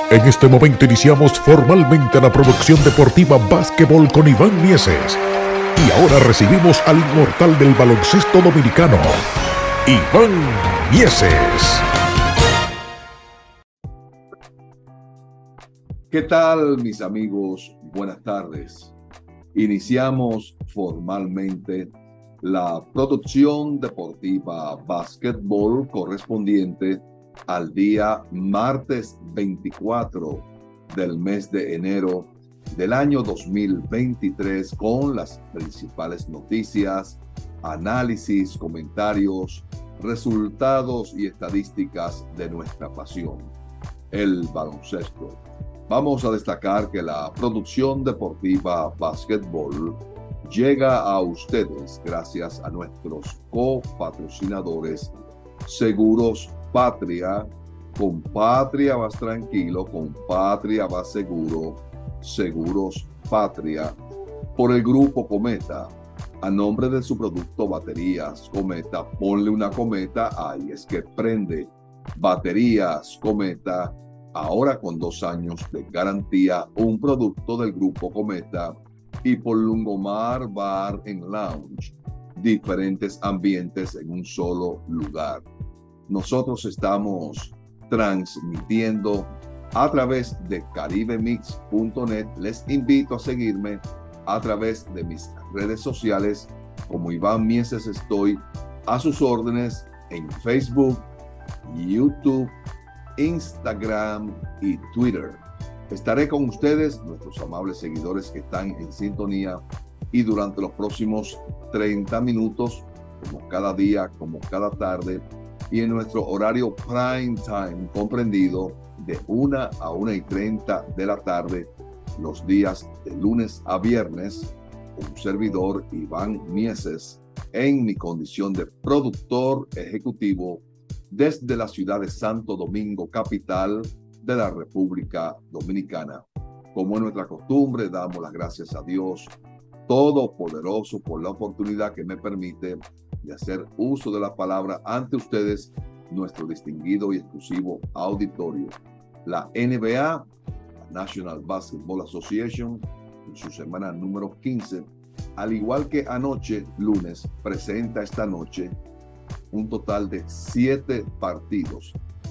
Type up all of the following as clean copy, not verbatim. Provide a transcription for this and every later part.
En este momento iniciamos formalmente la producción deportiva Básquetbol con Iván Mieses. Y ahora recibimos al inmortal del baloncesto dominicano, Iván Mieses. ¿Qué tal, mis amigos? Buenas tardes. Iniciamos formalmente la producción deportiva Básquetbol correspondiente al día martes 24 del mes de enero del año 2023, con las principales noticias, análisis, comentarios, resultados y estadísticas de nuestra pasión, el baloncesto. Vamos a destacar que la producción deportiva Básquetbol llega a ustedes gracias a nuestros copatrocinadores Seguros Patria. Con Patria vas tranquilo, con Patria vas seguro. Seguros Patria. Por el Grupo Cometa, a nombre de su producto Baterías Cometa, ponle una cometa, ahí es que prende. Baterías Cometa, ahora con 2 años de garantía, un producto del Grupo Cometa. Y por Lungomar Bar and Lounge, diferentes ambientes en un solo lugar. Nosotros estamos transmitiendo a través de caribemix.net. Les invito a seguirme a través de mis redes sociales. Como Iván Mieses estoy a sus órdenes en Facebook, YouTube, Instagram y Twitter. Estaré con ustedes, nuestros amables seguidores que están en sintonía, y durante los próximos 30 minutos, como cada día, como cada tarde, y en nuestro horario prime time comprendido de 1 a 1:30 de la tarde, los días de lunes a viernes, un servidor Iván Mieses, en mi condición de productor ejecutivo desde la ciudad de Santo Domingo, capital de la República Dominicana. Como es nuestra costumbre, damos las gracias a Dios Todopoderoso por la oportunidad que me permite de hacer uso de la palabra ante ustedes, nuestro distinguido y exclusivo auditorio. La NBA, la National Basketball Association, en su semana número 15, al igual que anoche, lunes, presenta esta noche un total de 7 partidos,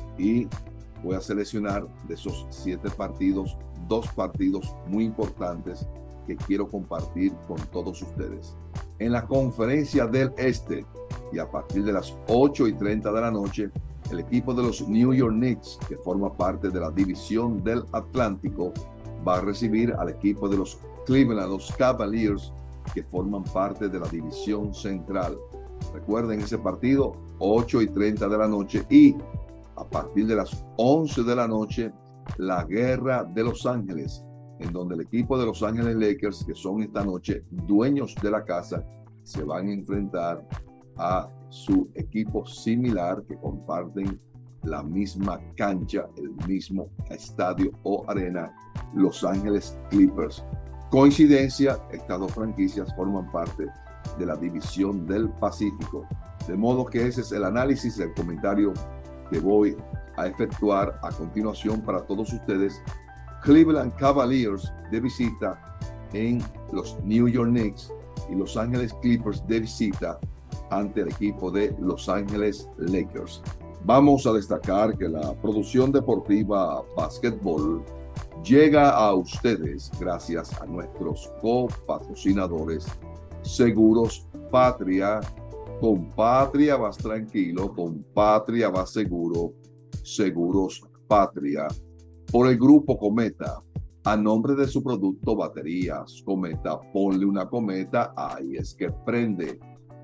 y voy a seleccionar de esos 7 partidos 2 partidos muy importantes que quiero compartir con todos ustedes. En la Conferencia del Este, y a partir de las 8:30 de la noche, el equipo de los New York Knicks, que forma parte de la división del Atlántico, va a recibir al equipo de los Cleveland Cavaliers, que forman parte de la división central. Recuerden ese partido, 8:30 de la noche, y a partir de las 11 de la noche, la Guerra de Los Ángeles, en donde el equipo de Los Ángeles Lakers, que son esta noche dueños de la casa, se van a enfrentar a su equipo similar, que comparten la misma cancha, el mismo estadio o arena, Los Ángeles Clippers. Coincidencia, estas 2 franquicias forman parte de la división del Pacífico. De modo que ese es el análisis, el comentario que voy a efectuar a continuación para todos ustedes. Cleveland Cavaliers de visita en los New York Knicks, y Los Ángeles Clippers de visita ante el equipo de Los Ángeles Lakers. Vamos a destacar que la producción deportiva Básquetbol llega a ustedes gracias a nuestros copatrocinadores Seguros Patria. Con Patria vas tranquilo, con Patria vas seguro. Seguros Patria. Por el Grupo Cometa, a nombre de su producto Baterías Cometa, ponle una cometa, ahí es que prende.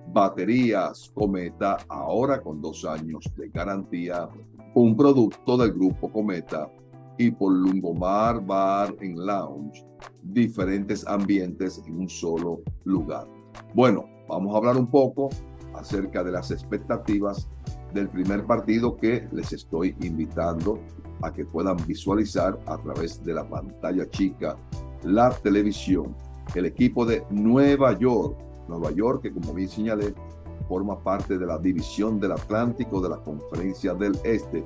Baterías Cometa, ahora con 2 años de garantía, un producto del Grupo Cometa. Y por Lungomar Bar and Lounge, diferentes ambientes en un solo lugar. Bueno, vamos a hablar un poco acerca de las expectativas del primer partido, que les estoy invitando a que puedan visualizar a través de la pantalla chica, la televisión. El equipo de Nueva York, que como bien señalé, forma parte de la división del Atlántico de la Conferencia del Este,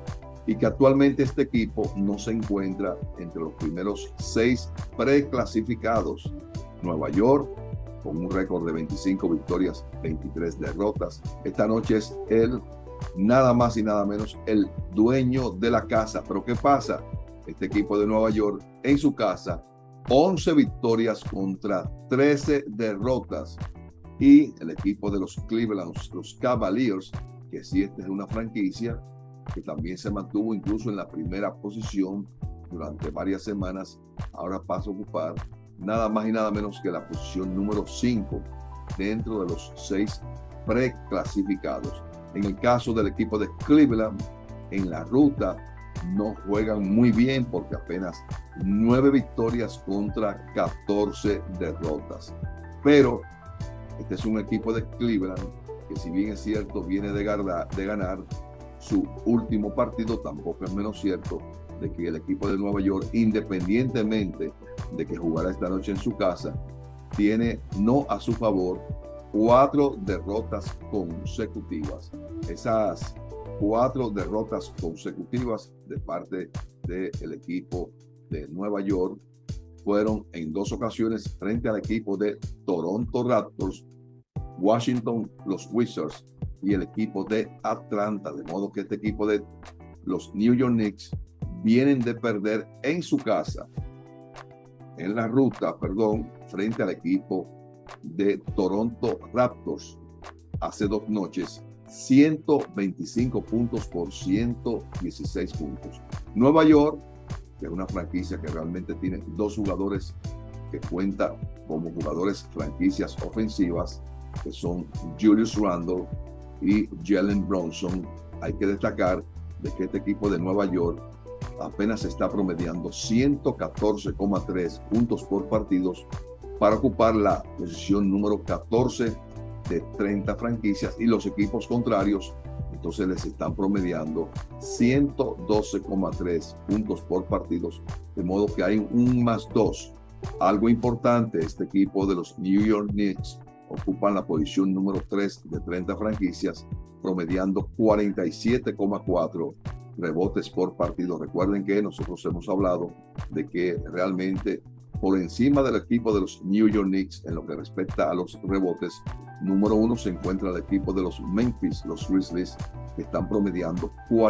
y que actualmente este equipo no se encuentra entre los primeros 6 preclasificados. Nueva York, con un récord de 25 victorias, 23 derrotas. Esta noche es el nada más y nada menos el dueño de la casa. Pero ¿qué pasa? Este equipo de Nueva York en su casa, 11 victorias contra 13 derrotas. Y el equipo de los Cleveland, los Cavaliers, que sí, esta es una franquicia que también se mantuvo incluso en la primera posición durante varias semanas, ahora pasa a ocupar nada más y nada menos que la posición número 5 dentro de los 6 preclasificados. En el caso del equipo de Cleveland, en la ruta no juegan muy bien porque apenas 9 victorias contra 14 derrotas. Pero este es un equipo de Cleveland que, si bien es cierto, viene de ganar su último partido, tampoco es menos cierto de que el equipo de Nueva York, independientemente de que jugará esta noche en su casa, tiene no a su favor 4 derrotas consecutivas. Esas 4 derrotas consecutivas de parte del equipo de Nueva York fueron en 2 ocasiones frente al equipo de Toronto Raptors, Washington, los Wizards y el equipo de Atlanta. De modo que este equipo de los New York Knicks vienen de perder en su casa, en la ruta, frente al equipo de Toronto Raptors hace 2 noches, 125 puntos por 116 puntos. Nueva York, que es una franquicia que realmente tiene 2 jugadores que cuenta como jugadores franquicias ofensivas, que son Julius Randle y Jalen Brunson. Hay que destacar de que este equipo de Nueva York apenas está promediando 114,3 puntos por partidos para ocupar la posición número 14 de 30 franquicias, y los equipos contrarios entonces les están promediando 112,3 puntos por partidos, de modo que hay un +2. Algo importante, este equipo de los New York Knicks ocupan la posición número 3 de 30 franquicias, promediando 47,4 rebotes por partido. Recuerden que nosotros hemos hablado de que realmente por encima del equipo de los New York Knicks en lo que respecta a los rebotes, número 1 se encuentra el equipo de los Memphis, los Grizzlies, que están promediando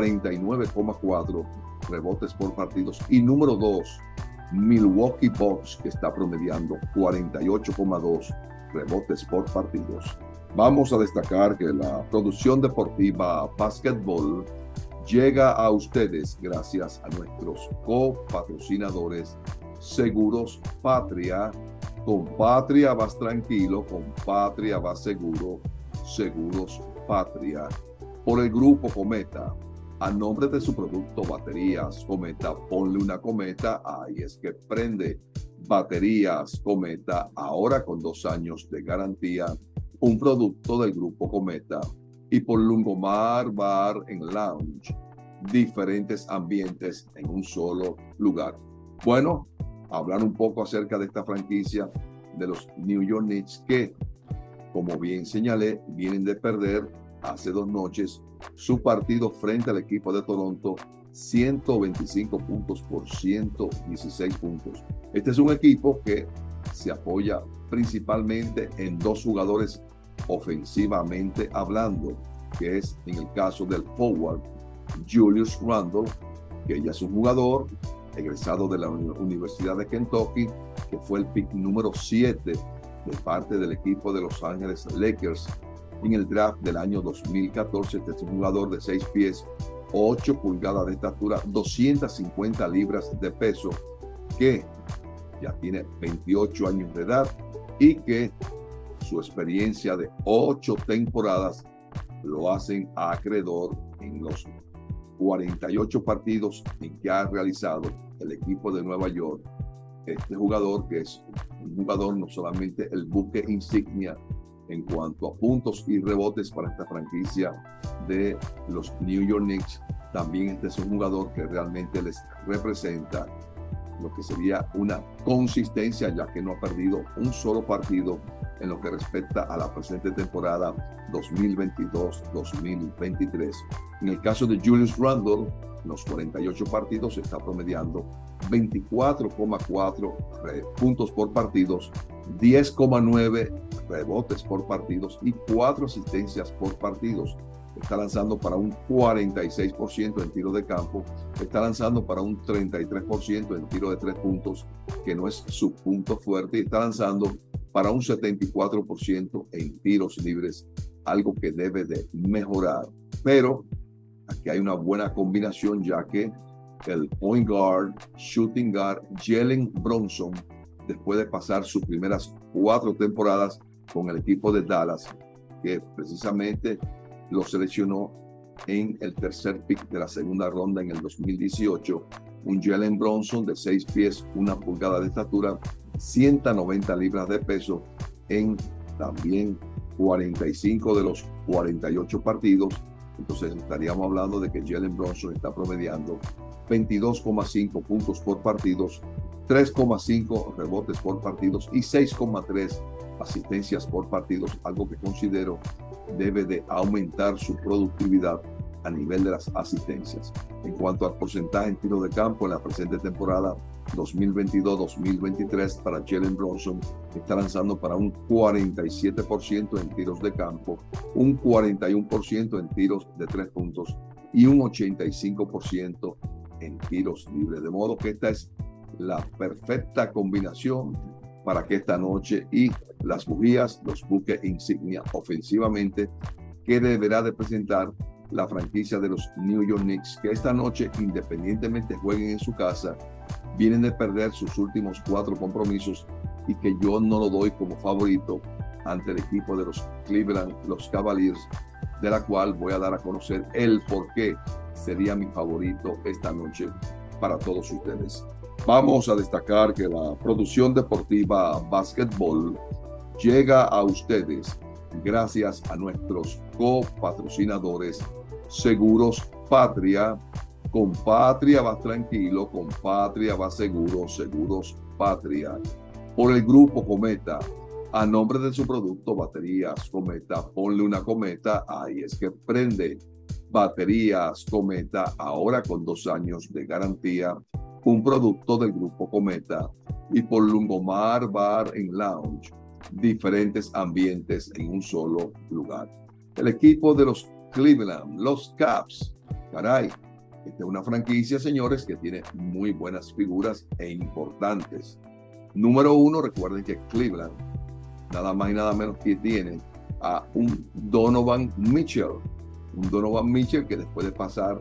49,4 rebotes por partidos, y número 2, Milwaukee Bucks, que está promediando 48,2 rebotes por partidos. Vamos a destacar que la producción deportiva Basketball llega a ustedes gracias a nuestros copatrocinadores Seguros Patria. Con Patria vas tranquilo, con Patria vas seguro. Seguros Patria. Por el Grupo Cometa, a nombre de su producto Baterías Cometa, ponle una cometa, ahí es que prende. Baterías Cometa, ahora con 2 años de garantía, un producto del Grupo Cometa. Y por Lungomar Bar and Lounge, diferentes ambientes en un solo lugar. Bueno, hablar un poco acerca de esta franquicia de los New York Knicks, que, como bien señalé, vienen de perder hace 2 noches su partido frente al equipo de Toronto, 125 puntos por 116 puntos. Este es un equipo que se apoya principalmente en 2 jugadores ofensivamente hablando, que es en el caso del forward Julius Randle, que ya es un jugador egresado de la Universidad de Kentucky, que fue el pick número 7 de parte del equipo de Los Ángeles Lakers en el draft del año 2014. Este es un jugador de 6 pies, 8 pulgadas de estatura, 250 libras de peso, que ya tiene 28 años de edad y que su experiencia de 8 temporadas lo hacen acreedor en los 48 partidos en que ha realizado el equipo de Nueva York. Este jugador, que es un jugador no solamente el buque insignia en cuanto a puntos y rebotes para esta franquicia de los New York Knicks, también este es un jugador que realmente les representa lo que sería una consistencia, ya que no ha perdido un solo partido en lo que respecta a la presente temporada 2022-2023. En el caso de Julius Randle, en los 48 partidos está promediando 24,4 puntos por partidos, 10,9 rebotes por partidos y 4 asistencias por partidos. Está lanzando para un 46% en tiro de campo, está lanzando para un 33% en tiro de 3 puntos, que no es su punto fuerte, y está lanzando para un 74% en tiros libres, algo que debe de mejorar. Pero aquí hay una buena combinación, ya que el point guard, shooting guard, Jalen Brunson, después de pasar sus primeras 4 temporadas con el equipo de Dallas, que precisamente lo seleccionó en el tercer pick de la segunda ronda en el 2018, un Jalen Brunson de 6 pies, 1 pulgada de estatura, 190 libras de peso en también 45 de los 48 partidos. Entonces estaríamos hablando de que Jalen Brunson está promediando 22,5 puntos por partidos, 3,5 rebotes por partidos y 6,3 asistencias por partidos, algo que considero debe de aumentar su productividad a nivel de las asistencias. En cuanto al porcentaje en tiro de campo en la presente temporada 2022-2023 para Jalen Brunson, está lanzando para un 47% en tiros de campo, un 41% en tiros de 3 puntos y un 85% en tiros libres. De modo que esta es la perfecta combinación para que esta noche y las bujías, los buques insignia ofensivamente que deberá de presentar la franquicia de los New York Knicks, que esta noche, independientemente jueguen en su casa, vienen de perder sus últimos 4 compromisos y que yo no lo doy como favorito ante el equipo de los Cleveland, los Cavaliers, de la cual voy a dar a conocer el por qué sería mi favorito esta noche para todos ustedes. Vamos a destacar que la producción deportiva Básquetbol llega a ustedes gracias a nuestros copatrocinadores Seguros Patria. Con Patria vas tranquilo, con Patria vas seguro, Seguros Patria. Por el Grupo Cometa, a nombre de su producto Baterías Cometa, ponle una cometa, ahí es que prende. Baterías Cometa, ahora con 2 años de garantía, un producto del Grupo Cometa. Y por Lungomar Bar and Lounge, diferentes ambientes en un solo lugar. El equipo de los Cleveland, los Caps, caray, esta es una franquicia, señores, que tiene muy buenas figuras e importantes. Número 1, recuerden que Cleveland, nada más y nada menos que tiene a un Donovan Mitchell. Un Donovan Mitchell que después de pasar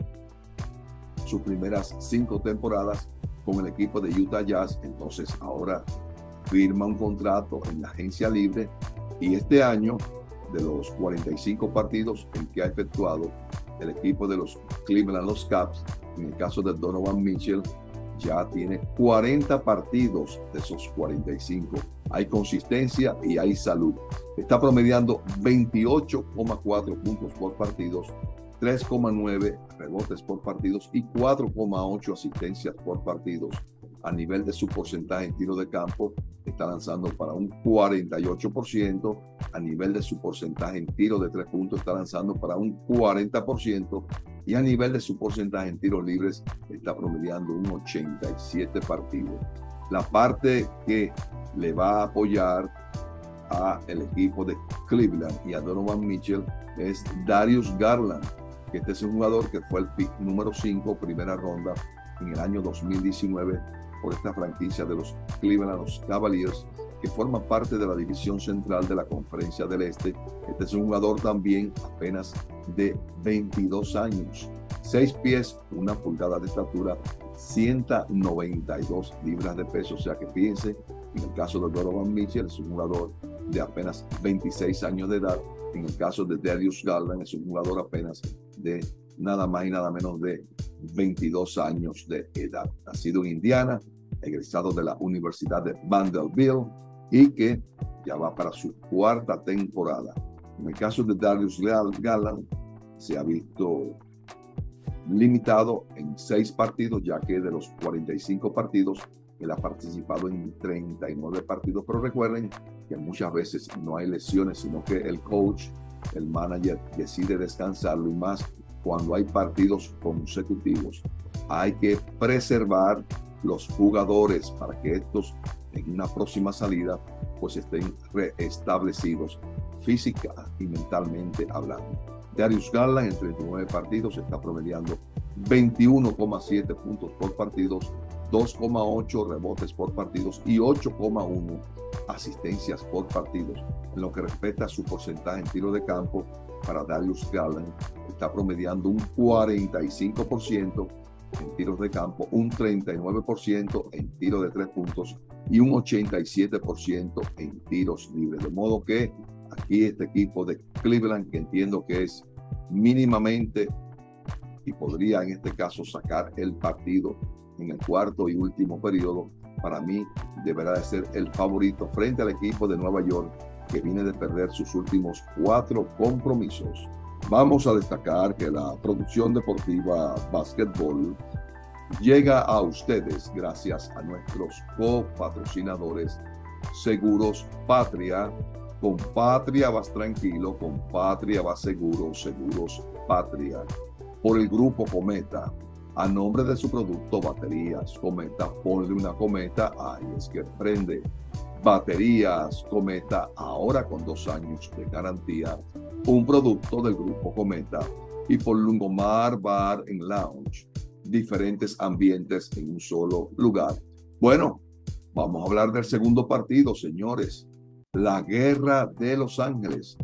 sus primeras 5 temporadas con el equipo de Utah Jazz, entonces ahora firma un contrato en la agencia libre, y este año, de los 45 partidos en que ha efectuado el equipo de los Cleveland, los Caps, en el caso de Donovan Mitchell, ya tiene 40 partidos de esos 45. Hay consistencia y hay salud. Está promediando 28,4 puntos por partidos, 3,9 rebotes por partidos y 4,8 asistencias por partidos. A nivel de su porcentaje en tiro de campo, está lanzando para un 48%. A nivel de su porcentaje en tiro de 3 puntos, está lanzando para un 40%. Y a nivel de su porcentaje en tiros libres, está promediando un 87 partidos. La parte que le va a apoyar a el equipo de Cleveland y a Donovan Mitchell es Darius Garland, que este es un jugador que fue el pick número 5, primera ronda, en el año 2019 por esta franquicia de los Cleveland, los Cavaliers, que forma parte de la división central de la Conferencia del Este. Este es un jugador también apenas de 22 años, 6 pies, 1 pulgada de estatura, 192 libras de peso. O sea que fíjense, en el caso de Donovan Mitchell es un jugador de apenas 26 años de edad. En el caso de Darius Garland es un jugador apenas de nada más y nada menos de 22 años de edad. Nacido en Indiana, egresado de la Universidad de Vanderbilt y que ya va para su 4ª temporada. En el caso de Darius Garland se ha visto limitado en 6 partidos, ya que de los 45 partidos él ha participado en 39 partidos, pero recuerden que muchas veces no hay lesiones, sino que el coach, el manager decide descansarlo, y más cuando hay partidos consecutivos. hay que preservar los jugadores para que estos en una próxima salida pues estén reestablecidos física y mentalmente hablando. Darius Garland en 39 partidos está promediando 21,7 puntos por partidos, 2,8 rebotes por partidos y 8,1 asistencias por partidos. En lo que respecta a su porcentaje en tiro de campo, para Darius Garland está promediando un 45% en tiros de campo, un 39% en tiro de 3 puntos y un 87% en tiros libres. De modo que aquí este equipo de Cleveland, que entiendo que es mínimamente y podría en este caso sacar el partido en el cuarto y último periodo, para mí deberá de ser el favorito frente al equipo de Nueva York, que viene de perder sus últimos 4 compromisos. Vamos a destacar que la producción deportiva Básquetbol llega a ustedes gracias a nuestros copatrocinadores Seguros Patria. Con Patria vas tranquilo, con Patria vas seguro, Seguros Patria. Por el Grupo Cometa, a nombre de su producto Baterías Cometa, ponle una cometa, ahí es que prende. Baterías Cometa, ahora con 2 años de garantía, un producto del Grupo Cometa. Y por Lungomar Bar and Lounge, diferentes ambientes en un solo lugar. Bueno, vamos a hablar del segundo partido, señores. La guerra de Los Ángeles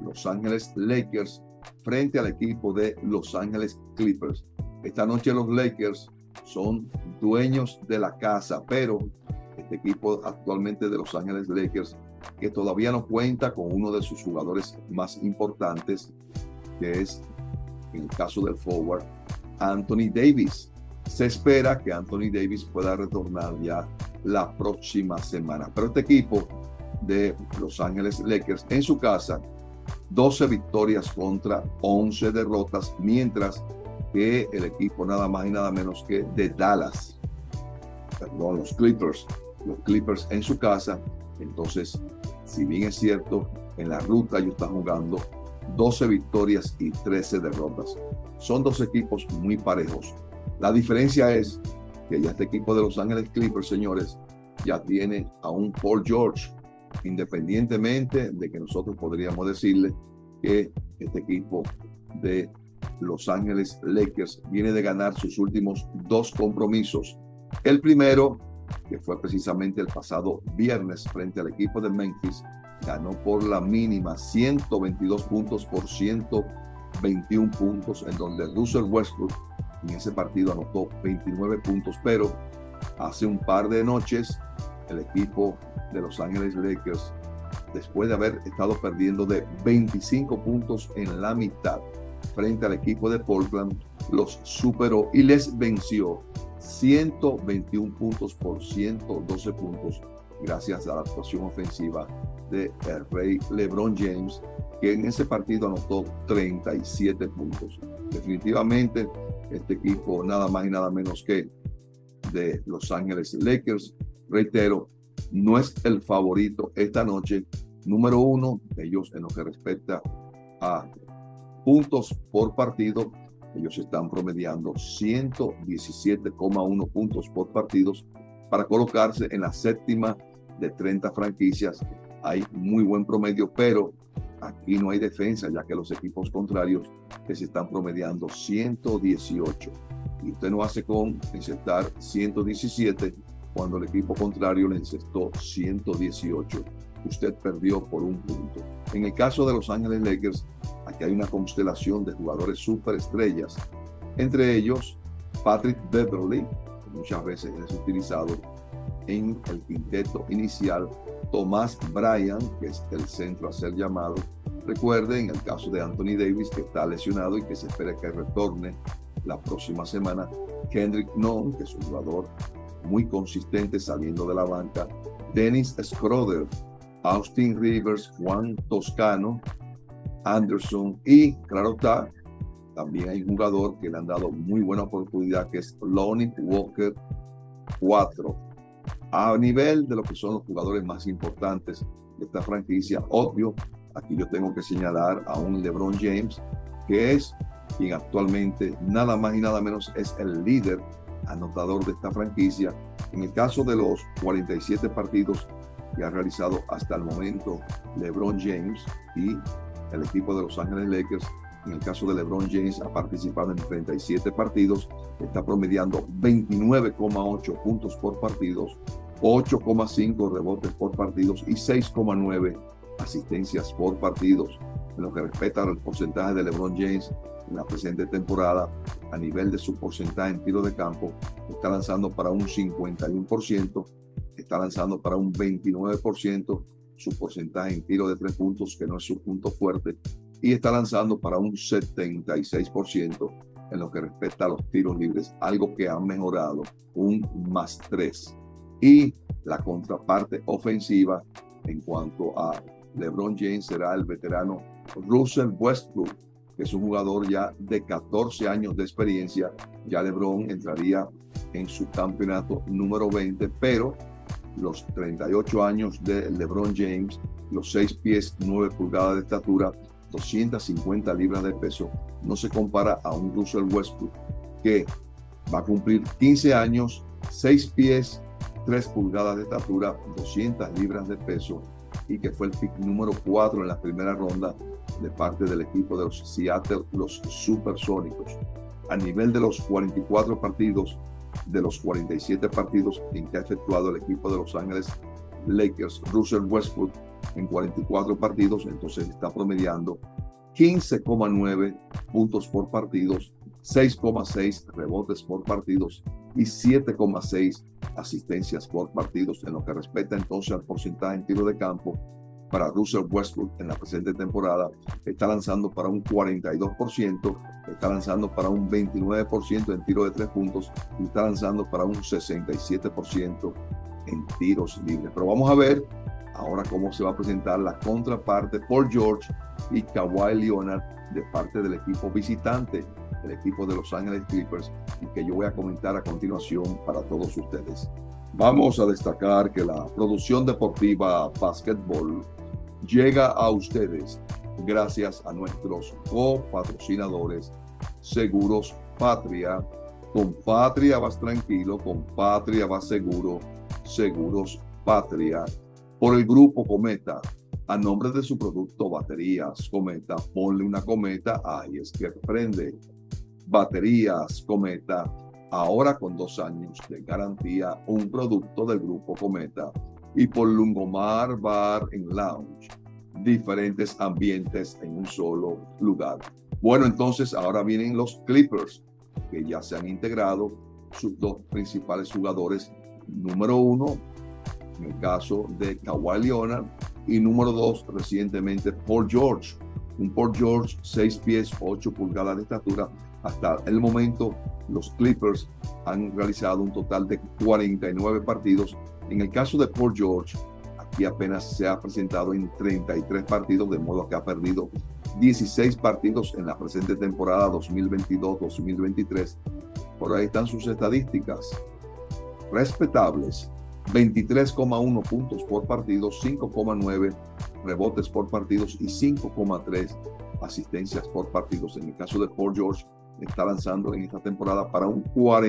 Lakers frente al equipo de Los Ángeles Clippers. Esta noche los Lakers son dueños de la casa, pero este equipo actualmente de Los Ángeles Lakers, que todavía no cuenta con uno de sus jugadores más importantes, que es, en el caso del forward, Anthony Davis. Se espera que Anthony Davis pueda retornar ya la próxima semana. Pero este equipo de Los Ángeles Lakers en su casa, 12 victorias contra 11 derrotas, mientras que el equipo nada más y nada menos que de Dallas, perdón, los Clippers en su casa, entonces, si bien es cierto, en la ruta ellos están jugando 12 victorias y 13 derrotas. Son 2 equipos muy parejos. La diferencia es que ya este equipo de Los Ángeles Clippers, señores, ya tiene a un Paul George, independientemente de que nosotros podríamos decirle que este equipo de Los Ángeles Lakers viene de ganar sus últimos 2 compromisos. El primero, que fue precisamente el pasado viernes frente al equipo de Memphis, ganó por la mínima 122 puntos por 121 puntos, en donde Russell Westbrook en ese partido anotó 29 puntos, pero hace un par de noches el equipo de Los Ángeles Lakers, después de haber estado perdiendo de 25 puntos en la mitad frente al equipo de Portland, los superó y les venció 121 puntos por 112 puntos, gracias a la actuación ofensiva de el rey LeBron James, que en ese partido anotó 37 puntos. Definitivamente, este equipo nada más y nada menos que de Los Ángeles Lakers, reitero, no es el favorito esta noche. Número 1, ellos en lo que respecta a puntos por partido, ellos están promediando 117,1 puntos por partidos para colocarse en la séptima de 30 franquicias. Hay muy buen promedio, pero aquí no hay defensa, ya que los equipos contrarios que se están promediando 118. Y usted no hace con encestar 117 cuando el equipo contrario le encestó 118. Usted perdió por un punto. En el caso de Los Ángeles Lakers, aquí hay una constelación de jugadores superestrellas, entre ellos Patrick Beverley, que muchas veces es utilizado en el quinteto inicial, Tomás Bryant, que es el centro a ser llamado. Recuerden, en el caso de Anthony Davis, que está lesionado y que se espera que retorne la próxima semana, Kendrick Nunn, que es un jugador muy consistente saliendo de la banca, Dennis Schroeder, Austin Rivers, Juan Toscano, Anderson y, claro está, también hay un jugador que le han dado muy buena oportunidad, que es Lonnie Walker 4. A nivel de lo que son los jugadores más importantes de esta franquicia, obvio, aquí yo tengo que señalar a un LeBron James, que es quien actualmente nada más y nada menos es el líder anotador de esta franquicia. En el caso de los 47 partidos que ha realizado hasta el momento LeBron James y el equipo de Los Ángeles Lakers, en el caso de LeBron James ha participado en 37 partidos, está promediando 29,8 puntos por partidos, 8,5 rebotes por partidos y 6,9 asistencias por partidos. En lo que respecta al porcentaje de LeBron James en la presente temporada, a nivel de su porcentaje en tiro de campo, está lanzando para un 51%, está lanzando para un 29%, su porcentaje en tiro de 3 puntos, que no es su punto fuerte, y está lanzando para un 76% en lo que respecta a los tiros libres, algo que ha mejorado, un +3. Y la contraparte ofensiva en cuanto a LeBron James será el veterano Russell Westbrook, que es un jugador ya de 14 años de experiencia. Ya LeBron entraría en su campeonato número 20, pero los 38 años de LeBron James, los 6 pies 9 pulgadas de estatura, 250 libras de peso, no se compara a un Russell Westbrook que va a cumplir 15 años, 6 pies 3 pulgadas de estatura, 200 libras de peso, y que fue el pick número 4 en la primera ronda de parte del equipo de los Seattle, los Supersónicos. A nivel de los 44 partidos, de los 47 partidos en que ha efectuado el equipo de Los Ángeles Lakers, Russell Westbrook en 44 partidos, entonces está promediando 15,9 puntos por partidos, 6,6 rebotes por partidos y 7,6 asistencias por partidos. En lo que respecta entonces al porcentaje en tiro de campo, para Russell Westbrook en la presente temporada está lanzando para un 42%, está lanzando para un 29% en tiro de 3 puntos y está lanzando para un 67% en tiros libres. Pero vamos a ver ahora cómo se va a presentar la contraparte Paul George y Kawhi Leonard de parte del equipo visitante, el equipo de Los Ángeles Clippers, y que yo voy a comentar a continuación para todos ustedes. Vamos a destacar que la producción deportiva Basketball llega a ustedes gracias a nuestros copatrocinadores Seguros Patria. Con Patria vas tranquilo, con Patria vas seguro. Seguros Patria. Por el Grupo Cometa, a nombre de su producto Baterías Cometa, ponle una cometa, ahí es que prende. Baterías Cometa, ahora con 2 años de garantía, un producto del Grupo Cometa. Y por Lungomar Bar and Lounge, diferentes ambientes en un solo lugar. Bueno, entonces ahora vienen los Clippers, que ya se han integrado sus 2 principales jugadores. Número 1, en el caso de Kawhi Leonard, y número 2, recientemente Paul George. Un Paul George, 6 pies, 8 pulgadas de estatura. Hasta el momento, los Clippers han realizado un total de 49 partidos. En el caso de Paul George, aquí apenas se ha presentado en 33 partidos, de modo que ha perdido 16 partidos en la presente temporada 2022-2023. Por ahí están sus estadísticas respetables: 23,1 puntos por partido, 5,9 rebotes por partidos y 5,3 asistencias por partidos. En el caso de Paul George, está lanzando en esta temporada para un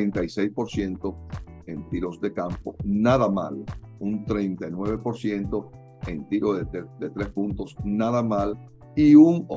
46% en tiros de campo, nada mal, un 39% en tiro de 3 puntos, nada mal, y un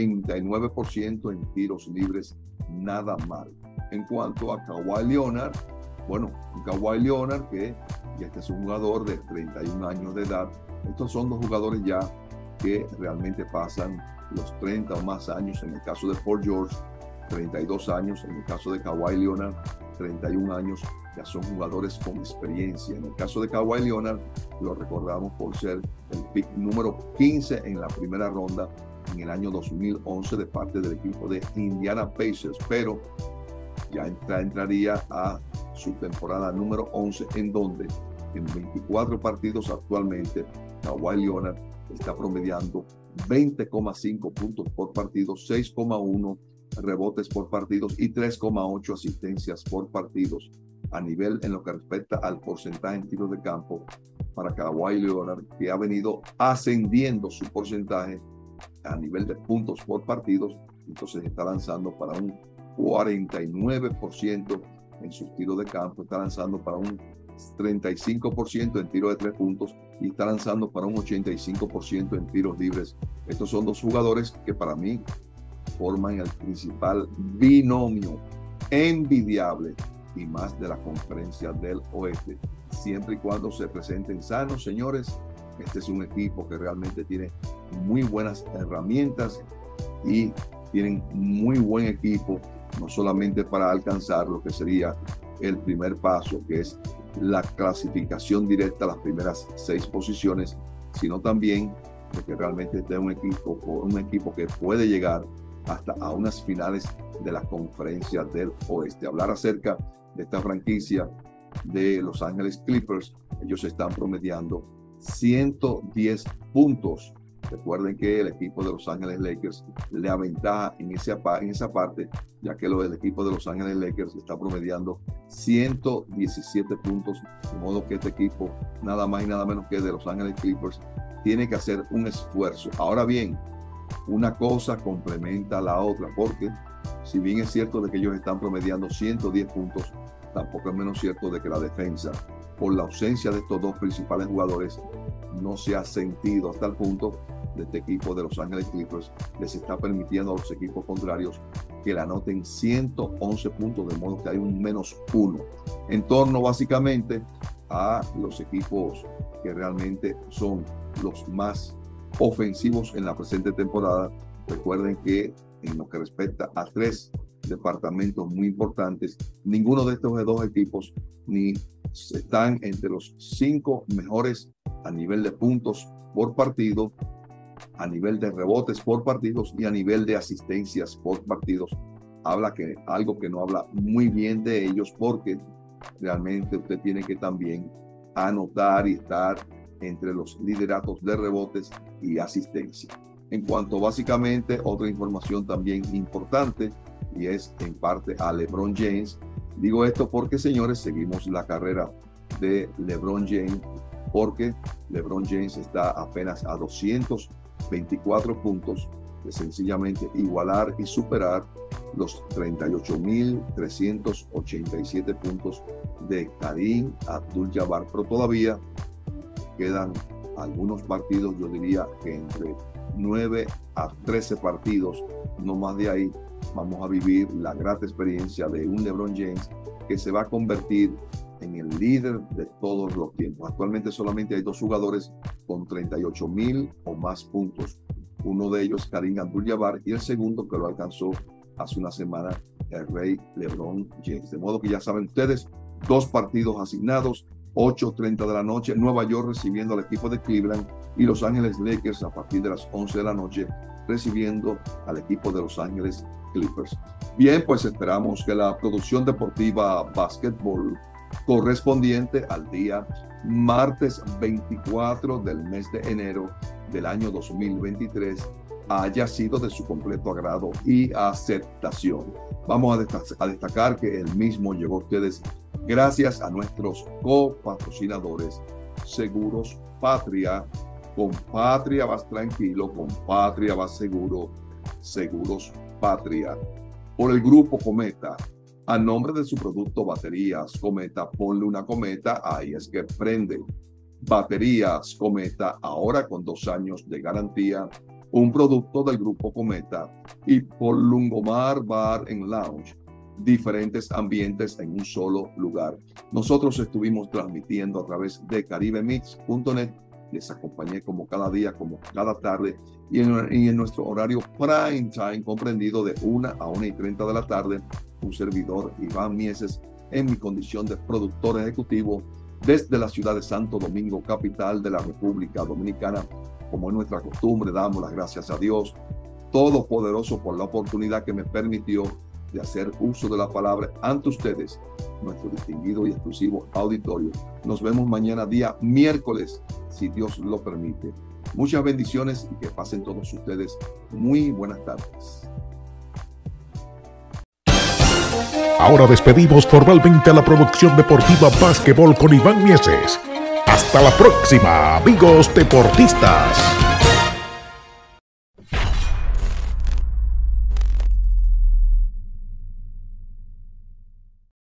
89% en tiros libres, nada mal. En cuanto a Kawhi Leonard, bueno, Kawhi Leonard, que ya este es un jugador de 31 años de edad. Estos son 2 jugadores ya que realmente pasan los 30 o más años. En el caso de Paul George, 32 años. En el caso de Kawhi Leonard, 31 años. Ya son jugadores con experiencia. En el caso de Kawhi Leonard, lo recordamos por ser el pick número 15 en la primera ronda en el año 2011 de parte del equipo de Indiana Pacers, pero ya entraría a su temporada número 11, en donde en 24 partidos actualmente Kawhi Leonard está promediando 20,5 puntos por partido, 6,1 rebotes por partidos y 3,8 asistencias por partidos. A nivel en lo que respecta al porcentaje en tiros de campo para Kawhi Leonard, que ha venido ascendiendo su porcentaje a nivel de puntos por partidos, entonces está lanzando para un 49% en sus tiros de campo, está lanzando para un 35% en tiro de 3 puntos y está lanzando para un 85% en tiros libres. Estos son dos jugadores que para mí forman el principal binomio envidiable y más de la conferencia del oeste. Siempre y cuando se presenten sanos, señores, este es un equipo que realmente tiene muy buenas herramientas y tienen muy buen equipo, no solamente para alcanzar lo que sería el primer paso, que es la clasificación directa a las primeras 6 posiciones, sino también de que realmente esté un equipo que puede llegar hasta a unas finales de la conferencia del oeste. Hablar acerca de esta franquicia de Los Ángeles Clippers, ellos están promediando 110 puntos. Recuerden que el equipo de Los Ángeles Lakers le aventaja en esa parte, ya que el equipo de Los Ángeles Lakers está promediando 117 puntos, de modo que este equipo, nada más y nada menos que de Los Ángeles Clippers, tiene que hacer un esfuerzo. Ahora bien, una cosa complementa a la otra, porque si bien es cierto de que ellos están promediando 110 puntos, tampoco es menos cierto de que la defensa, por la ausencia de estos dos principales jugadores, no se ha sentido hasta el punto de este equipo de Los Ángeles Clippers les está permitiendo a los equipos contrarios que le anoten 111 puntos, de modo que hay un -1 en torno básicamente a los equipos que realmente son los más ofensivos en la presente temporada. Recuerden que en lo que respecta a 3 departamentos muy importantes, ninguno de estos dos equipos ni están entre los 5 mejores a nivel de puntos por partido, a nivel de rebotes por partidos y a nivel de asistencias por partidos. Algo que no habla muy bien de ellos, porque realmente usted tiene que también anotar y estar entre los lideratos de rebotes y asistencia. En cuanto básicamente otra información también importante, y es en parte a LeBron James. Digo esto porque, señores, seguimos la carrera de LeBron James, porque LeBron James está apenas a 224 puntos de sencillamente igualar y superar los 38.387 puntos de Kareem Abdul-Jabbar, pero todavía quedan algunos partidos, yo diría que entre 9 a 13 partidos, no más de ahí, vamos a vivir la grata experiencia de un LeBron James que se va a convertir en el líder de todos los tiempos. Actualmente solamente hay 2 jugadores con 38,000 o más puntos. Uno de ellos, Kareem Abdul-Jabbar, y el segundo, que lo alcanzó hace una semana, el rey LeBron James. De modo que ya saben ustedes, 2 partidos asignados, 8:30 de la noche, Nueva York recibiendo al equipo de Cleveland, y Los Ángeles Lakers a partir de las 11 de la noche recibiendo al equipo de Los Ángeles Clippers. Bien, pues esperamos que la producción deportiva básquetbol correspondiente al día martes 24 del mes de enero del año 2023 haya sido de su completo agrado y aceptación. Vamos a destacar que el mismo llegó a ustedes gracias a nuestros copatrocinadores Seguros Patria. Con Patria vas tranquilo, con Patria vas seguro. Seguros Patria. Por el Grupo Cometa, a nombre de su producto Baterías Cometa, ponle una cometa, ahí es que prende. Baterías Cometa, ahora con 2 años de garantía, un producto del Grupo Cometa. Y por Lungomar Bar and Lounge, diferentes ambientes en un solo lugar. Nosotros estuvimos transmitiendo a través de caribemix.net. Les acompañé como cada día, como cada tarde, y en nuestro horario prime time, comprendido de 1 a 1:30 de la tarde, un servidor, Iván Mieses, en mi condición de productor ejecutivo desde la ciudad de Santo Domingo, capital de la República Dominicana. Como es nuestra costumbre, damos las gracias a Dios Todopoderoso por la oportunidad que me permitió de hacer uso de la palabra ante ustedes, nuestro distinguido y exclusivo auditorio. Nos vemos mañana, día miércoles, si Dios lo permite. Muchas bendiciones y que pasen todos ustedes muy buenas tardes. Ahora despedimos formalmente a la producción deportiva Básquetbol con Iván Mieses. Hasta la próxima, amigos deportistas.